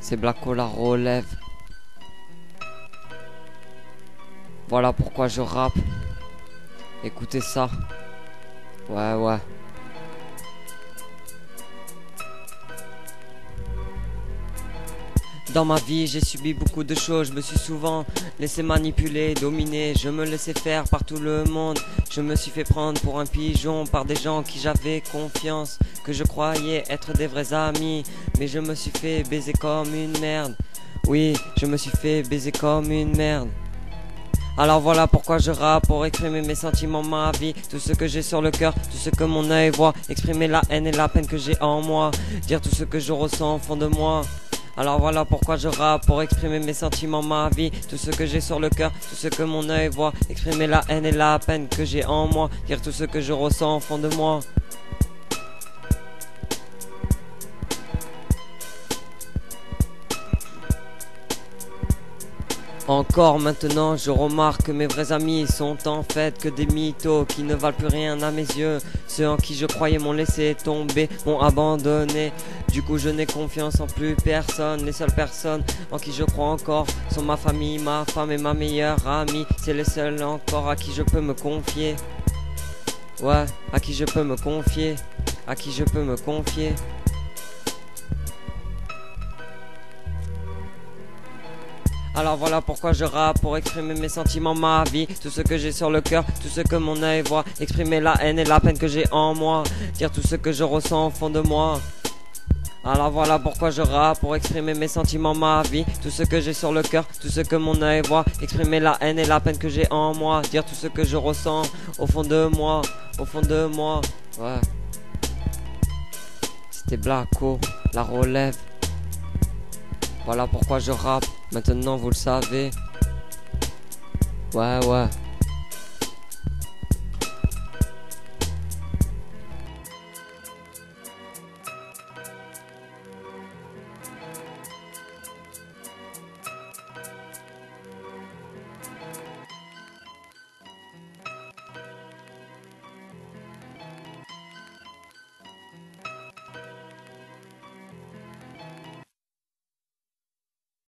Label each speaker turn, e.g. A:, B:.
A: C'est Blacko la relève. Voilà pourquoi je rappe. Écoutez ça. Ouais. Dans ma vie, j'ai subi beaucoup de choses. Je me suis souvent laissé manipuler, dominer. Je me laissais faire par tout le monde. Je me suis fait prendre pour un pigeon par des gens qui j'avais confiance, que je croyais être des vrais amis. Mais je me suis fait baiser comme une merde. Oui, je me suis fait baiser comme une merde. Alors voilà pourquoi je rappe, pour exprimer mes sentiments, ma vie, tout ce que j'ai sur le cœur, tout ce que mon œil voit, exprimer la haine et la peine que j'ai en moi, dire tout ce que je ressens au fond de moi. Alors voilà pourquoi je rappe, pour exprimer mes sentiments, ma vie, tout ce que j'ai sur le cœur, tout ce que mon œil voit, exprimer la haine et la peine que j'ai en moi, dire tout ce que je ressens au fond de moi. Encore maintenant, je remarque que mes vrais amis sont en fait que des mythos qui ne valent plus rien à mes yeux. Ceux en qui je croyais m'ont laissé tomber, m'ont abandonné. Du coup, je n'ai confiance en plus personne. Les seules personnes en qui je crois encore sont ma famille, ma femme et ma meilleure amie. C'est les seuls encore à qui je peux me confier. Ouais, à qui je peux me confier. À qui je peux me confier. Alors voilà pourquoi je rappe, pour exprimer mes sentiments, ma vie, tout ce que j'ai sur le cœur, tout ce que mon œil voit, exprimer la haine et la peine que j'ai en moi, dire tout ce que je ressens au fond de moi. Alors voilà pourquoi je rappe, pour exprimer mes sentiments, ma vie, tout ce que j'ai sur le cœur, tout ce que mon œil voit, exprimer la haine et la peine que j'ai en moi, dire tout ce que je ressens au fond de moi, au fond de moi. Ouais. C'était Blacko, la relève. Voilà pourquoi je rappe, maintenant vous le savez. Ouais.